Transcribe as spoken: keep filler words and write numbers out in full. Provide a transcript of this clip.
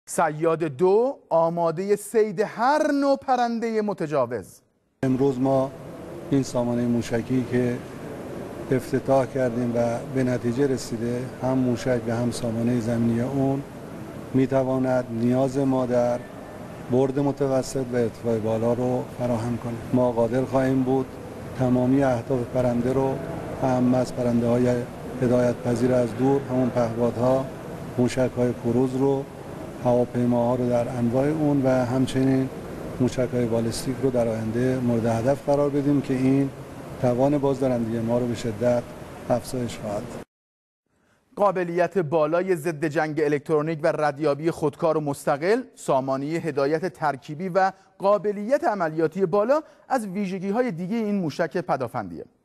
صیاد دو آماده صید هر نوع پرنده متجاوز. امروز ما این سامانه موشکی که افتتاح کردیم و به نتیجه رسیده، هم موشک و هم سامانه زمینی اون میتواند نیاز ما در برد متوسط و ارتفاع بالا رو فراهم کنه. ما قادر خواهیم بود تمامی اهداف پرنده رو، هم از پرنده های هدایت پذیر از دور، همون پهپادها، موشک های کروز رو، هواپیماها رو در انواع اون و همچنین موشک های بالستیک رو در آینده مورد هدف قرار بدیم که این توان بازدارندگی ما رو به شدت افزایش خواهد داد. قابلیت بالای ضد جنگ الکترونیک و ردیابی خودکار و مستقل، سامانه هدایت ترکیبی و قابلیت عملیاتی بالا از ویژگی‌های دیگه این موشک پدافندیه.